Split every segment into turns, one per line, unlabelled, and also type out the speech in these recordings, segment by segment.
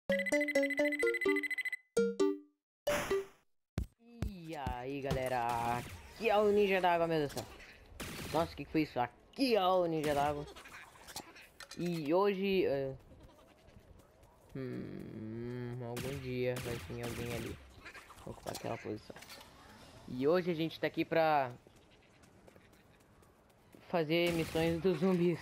E aí galera, aqui é o Ninja d'Água, meu Deus do céu. Nossa, o que foi isso? Aqui é o Ninja d'Água. E hoje algum dia vai vir alguém ali ocupar aquela posição. E hoje a gente tá aqui pra fazer missões dos zumbis.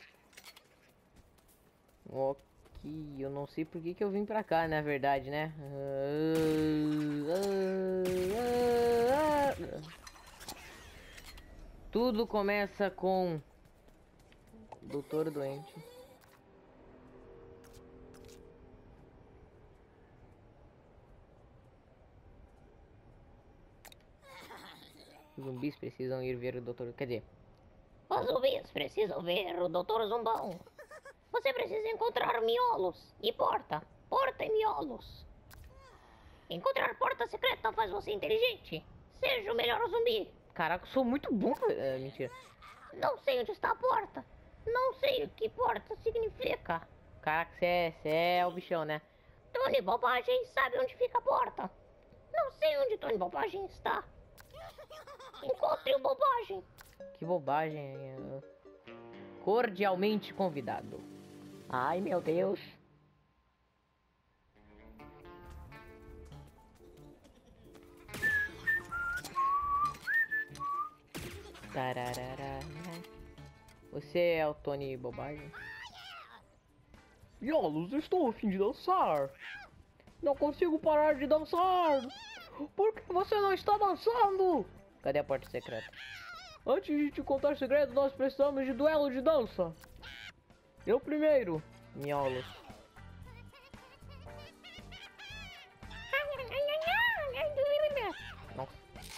Ok, eu não sei por que eu vim pra cá, na verdade, né? Tudo começa com Doutor Doente. Os zumbis precisam ir ver o doutor. Quer dizer,
Os zumbis precisam ver o Dr. Zumbão. Você precisa encontrar miolos e porta. Porta e miolos. Encontrar porta secreta faz você inteligente. Seja o melhor zumbi.
caraca, eu sou muito bom. Mentira.
Não sei onde está a porta. Não sei o que porta significa.
Caraca, você é o bichão, né?
Tony Bobagem sabe onde fica a porta. Não sei onde Tony Bobagem está. Encontre o Bobagem.
Que bobagem. Cordialmente convidado.
Ai, meu Deus.
Tararara. Você é o Tony Bobagem?
Yolos, estou a fim de dançar. Não consigo parar de dançar. Por que você não está dançando?
Cadê a porta secreta?
Antes de te contar segredo, nós precisamos de duelo de dança. Eu primeiro.
Miolos. Nossa.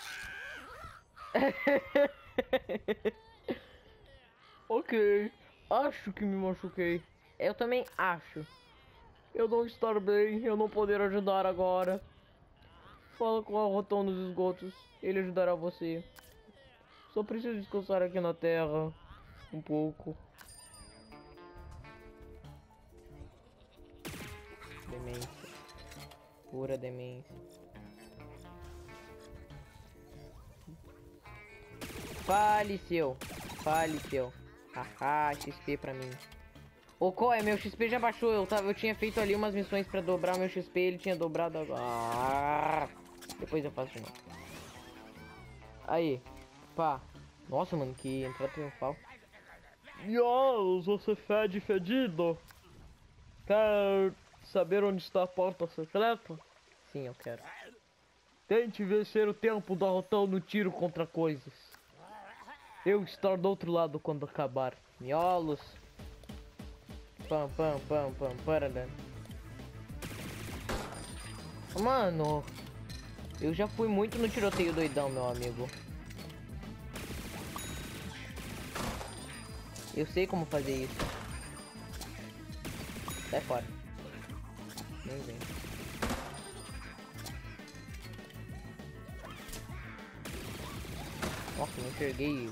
Ok, acho que me machuquei.
Eu também acho.
Eu não estar bem, eu não poder ajudar agora. Fala com o Rotão nos esgotos, ele ajudará você. Só preciso descansar aqui na terra. Um pouco.
Demência. Pura demência. Faleceu. Faleceu. Haha, XP pra mim. Ô, qual é? Meu XP já baixou. Eu tinha feito ali umas missões pra dobrar meu XP. Ele tinha dobrado agora. Depois eu faço de novo. Aí. Pá. Nossa, mano, que entrada triunfal.
Yolos, você fede fedido. Quer saber onde está a porta secreta?
Sim, eu quero.
Tente vencer o tempo do Rotão no tiro contra coisas. Eu estar do outro lado quando acabar.
Miolos. Pam, pam, pam, pam, parada. Mano, eu já fui muito no tiroteio doidão, meu amigo. Eu sei como fazer isso. Sai fora. Nem vem. Nossa, não enxerguei.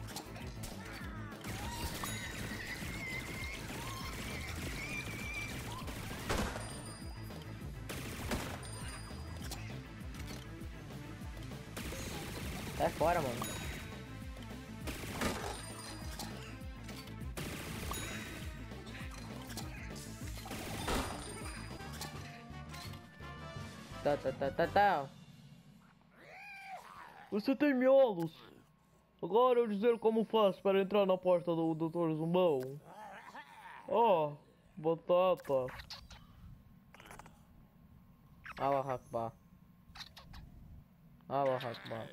Sai fora, mano. Tá.
Você tem miolos. Agora eu dizer como faz para entrar na porta do Dr. Zumbão. Ó, batata.
Allah Akbar. Allah Akbar.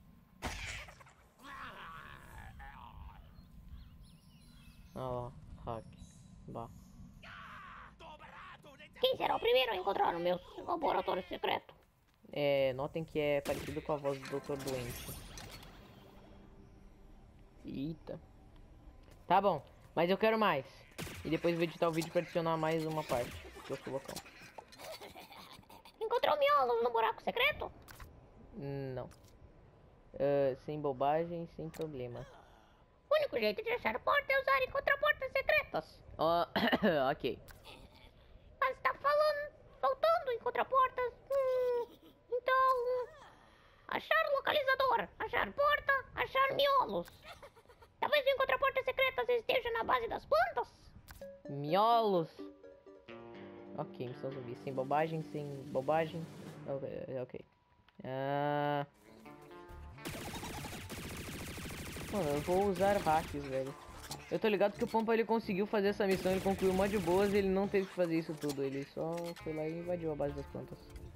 Allah Akbar.
Quem será o primeiro a encontrar o meu laboratório secreto?
Notem que é parecido com a voz do Doutor Doente. Eita. Tá bom, mas eu quero mais. E depois vou editar o vídeo para adicionar mais uma parte que eu sou loucão.
Encontrou miolos no buraco secreto?
Não. Sem bobagem, sem problema.
O único jeito de achar a porta é usar encontrar portas secretas.
Ó, ok.
Mas tá falando doutor. Achar porta, achar miolos. Talvez o encontrar portas secretas esteja na base das plantas.
Miolos. Ok, missão zumbi. Sem bobagem, sem bobagem. Ok. Mano, eu vou usar hacks, velho. Eu tô ligado que o Pampa ele conseguiu fazer essa missão, ele concluiu uma de boas e ele não teve que fazer isso tudo. Ele só foi lá e invadiu a base das plantas.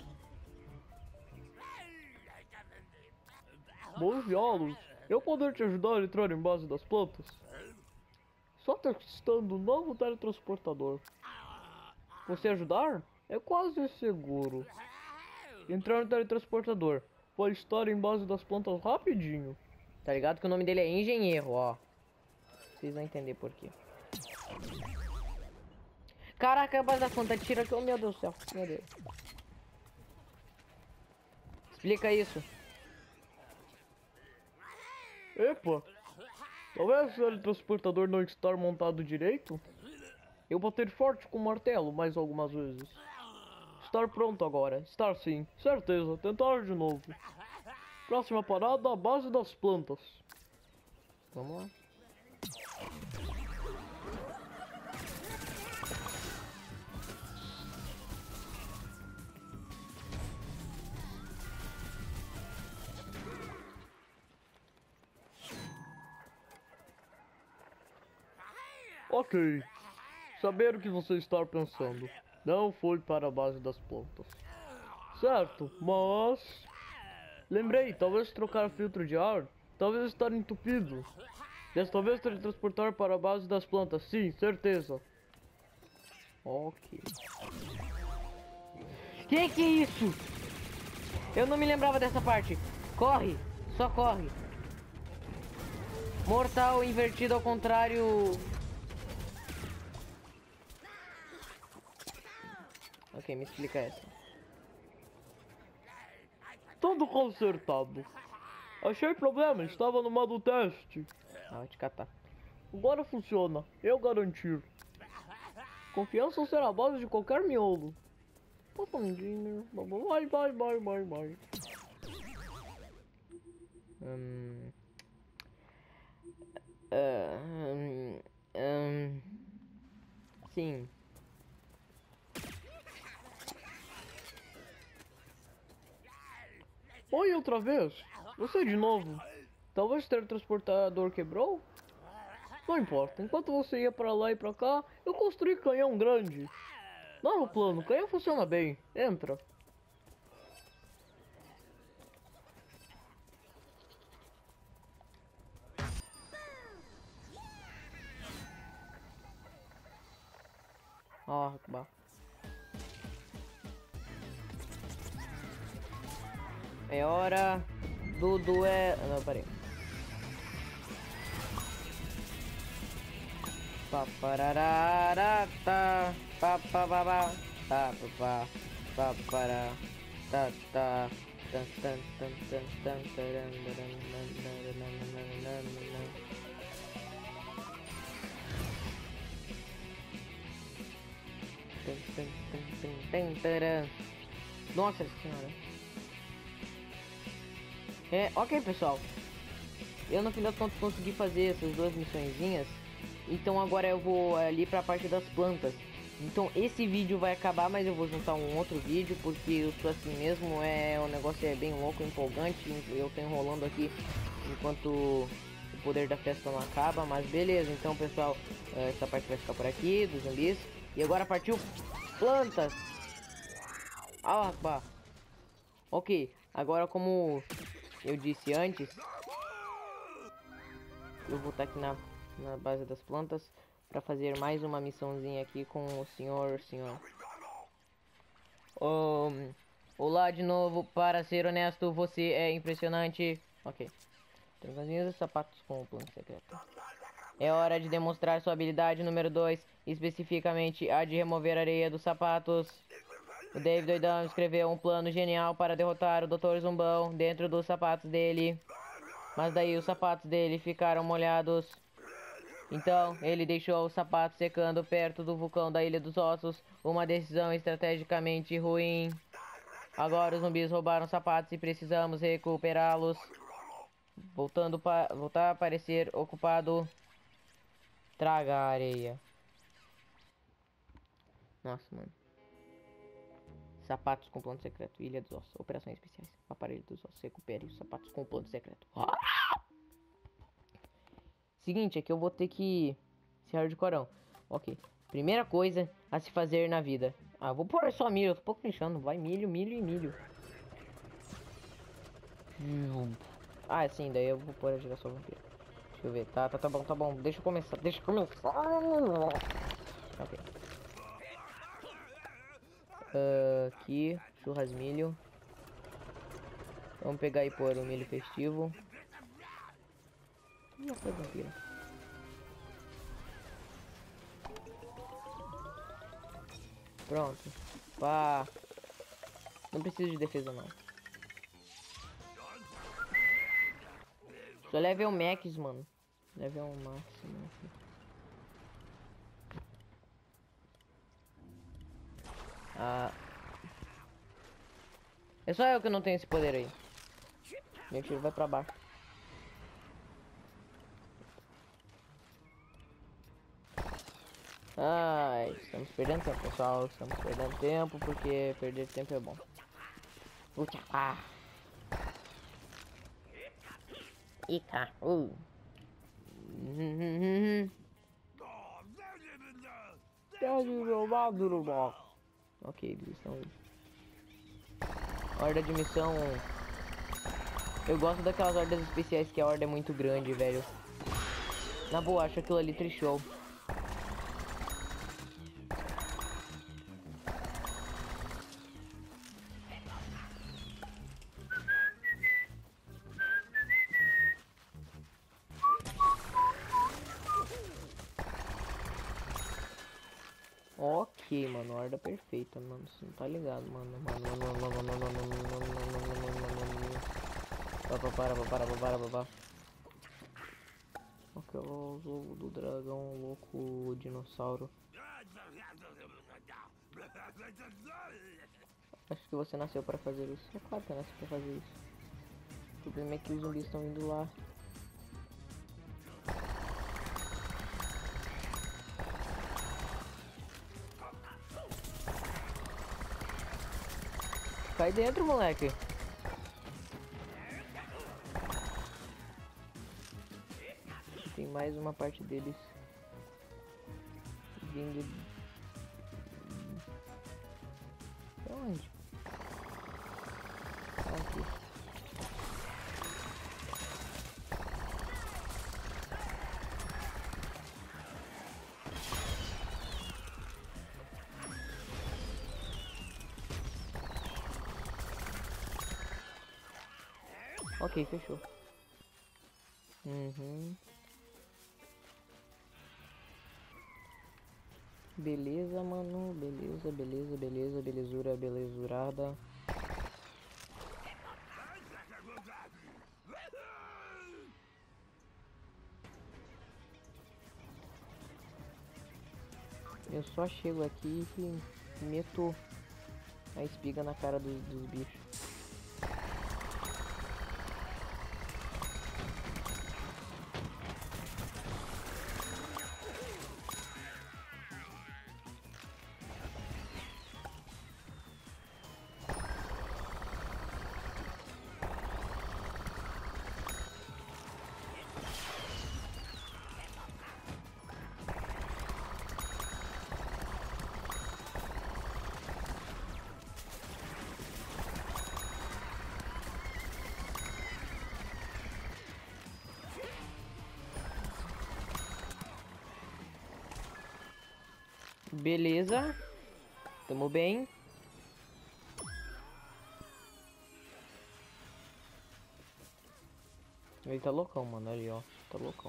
Bons diálogos. Eu poder te ajudar a entrar em base das plantas? Só testando um novo teletransportador. Você ajudar? É quase seguro. Entrar no teletransportador. Pode estar em base das plantas rapidinho.
Tá ligado que o nome dele é Engenheiro, ó. Vocês vão entender por quê. Caraca, a base das plantas tira aqui. Oh, meu Deus do céu. Meu Deus. Explica isso.
Epa! Talvez o teletransportador não estar montado direito? Eu bater forte com o martelo mais algumas vezes. Estar pronto agora. Estar sim. Certeza. Tentar de novo. Próxima parada, a base das plantas.
Vamos lá.
Ok. Saber o que você está pensando. Não foi para a base das plantas. Certo, mas... Lembrei, talvez trocar filtro de ar. Talvez estar entupido. Desta vez teletransportar para a base das plantas. Sim, certeza.
Ok. Que é isso? Eu não me lembrava dessa parte. Corre, só corre. Mortal invertido ao contrário. Ok, me explica essa.
Tudo consertado. Achei problema, estava no modo teste.
Ah, vou te catar.
Agora funciona, eu garantir. Confiança será a base de qualquer miolo. Papandinho, vai.
Sim.
Oi, outra vez? Você de novo? Talvez o teletransportador quebrou? Não importa, enquanto você ia pra lá e pra cá, eu construí canhão grande. Novo plano, canhão funciona bem. Entra.
Ó, bah. É hora do duelo. Não, peraí. Paparararata, papababa, papapá, papará, tá, tá, tan, tan, tan, tan, tan, taran, taran, nan, nan, nan, nan, nan, nan. Tan, tan, tan, tan, tan, taran. Nossa senhora. Ok, pessoal. Eu no final das contas consegui fazer essas duas missõezinhas. Então agora eu vou ali pra parte das plantas. Então esse vídeo vai acabar, mas eu vou juntar um outro vídeo, porque eu sou assim mesmo, o negócio é bem louco, empolgante. Eu tô enrolando aqui enquanto o poder da festa não acaba, mas beleza. Então pessoal, essa parte vai ficar por aqui, dos zumbis. E agora partiu plantas. Ah, pá. Ok, agora como eu disse antes, eu vou estar aqui na base das plantas para fazer mais uma missãozinha aqui com o senhor. Olá de novo, para ser honesto, você é impressionante. Ok. Trancazinhos e sapatos com o plano secreto. É hora de demonstrar sua habilidade número 2, especificamente a de remover areia dos sapatos. O David Doidão escreveu um plano genial para derrotar o Dr. Zumbão dentro dos sapatos dele. Mas daí os sapatos dele ficaram molhados. Então, ele deixou os sapatos secando perto do vulcão da Ilha dos Ossos. Uma decisão estrategicamente ruim. Agora os zumbis roubaram os sapatos e precisamos recuperá-los. Voltar a aparecer ocupado. Traga a areia. Nossa, mano. Sapatos com plano secreto. Ilha dos ossos. Operações especiais. Aparelho dos ossos. Recupere os sapatos com plano secreto. Seguinte, aqui eu vou ter que ser hardcorão. Ok. Primeira coisa a se fazer na vida. Ah, vou pôr só milho. Eu tô pouco deixando. Vai milho, milho e milho. Ah, sim. Daí eu vou pôr a girassol vampiro. Deixa eu ver. Tá bom, tá bom. Deixa eu começar. Ok. Aqui. Churras milho. Vamos pegar e pôr o milho festivo. E a coisa vampiro. Pronto. Pá. Não preciso de defesa não. Só level max, mano. Level máximo. Ah. É só eu que não tenho esse poder aí. Meu tiro vai pra baixo. Ai, estamos perdendo tempo, pessoal. Estamos perdendo tempo porque perder tempo é bom. Ucha. Ica. Ok, eles estão aí. Horda de missão. Eu gosto daquelas hordas especiais que a horda é muito grande, velho. Na boa, acho aquilo ali trichou. Ok, mano, horda perfeita, mano. Você não tá ligado, mano. Para. Ok, o jogo do dragão louco dinossauro. Acho que você nasceu para fazer isso. É claro que eu nasci para fazer isso. O problema é que os zumbis estão indo lá. Cai dentro, moleque. Tem mais uma parte deles vindo de onde? Aqui. Ok, fechou. Beleza, mano. Belezura, belezurada. Eu só chego aqui e meto a espiga na cara dos bichos. Beleza. Tamo bem. Ele tá loucão, mano. Ali, ó. Tá loucão.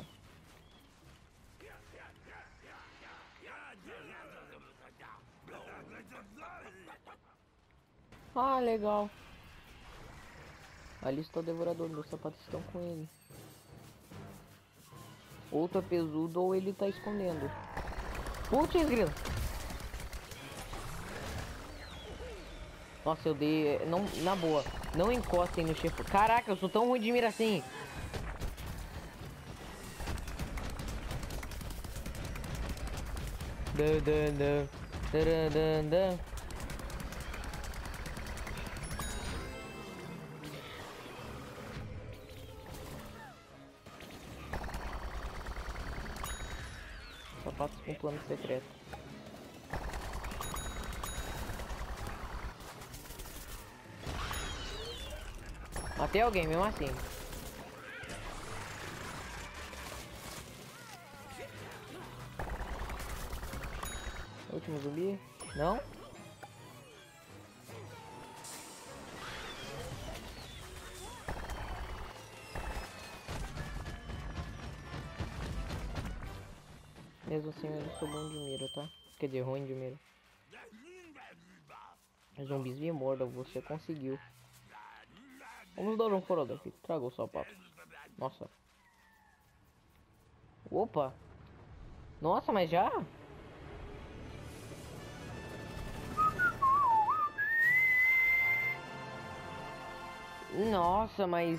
Ah, legal. Ali está o devorador. Meus sapatos estão com ele. Ou tá pesudo ou ele tá escondendo. Putz, grilo. Nossa, eu dei... Não, na boa. Não encostem no chefe. Caraca, eu sou tão ruim de mira assim. Dan, dan, dan. Dan, dan, dan. Sapatos com plano secreto. Matei alguém mesmo assim. Último zumbi? Não? Mesmo assim eu sou bom de mira, tá? Quer dizer, ruim de mira. Os zumbis me mordam, você conseguiu. Vamos dar um fora daqui. Traga o sapato. Nossa. Opa. Nossa, mas já? Nossa, mas...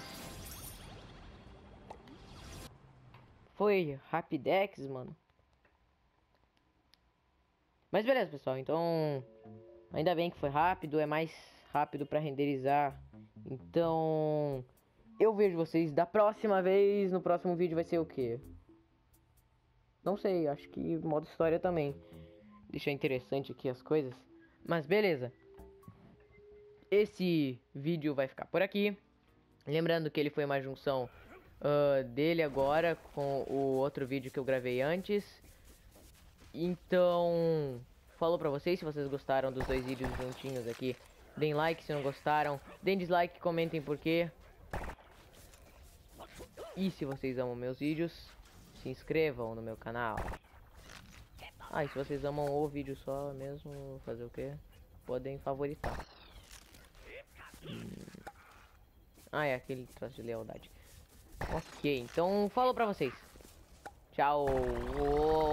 Foi Rapidex, mano. Mas beleza, pessoal. Então... Ainda bem que foi rápido. É mais rápido pra renderizar. Então... Eu vejo vocês da próxima vez. No próximo vídeo vai ser o quê? Não sei, acho que modo história também. Deixar interessante aqui as coisas. Mas beleza. Esse vídeo vai ficar por aqui. Lembrando que ele foi uma junção dele agora com o outro vídeo que eu gravei antes. Então, falou pra vocês. Se vocês gostaram dos dois vídeos juntinhos aqui, deem like. Se não gostaram, deem dislike, comentem por quê. E se vocês amam meus vídeos, se inscrevam no meu canal. Ah, e se vocês amam o vídeo só mesmo, fazer o quê? Podem favoritar. Ah, é aquele traço de lealdade. Ok, então falou pra vocês. Tchau.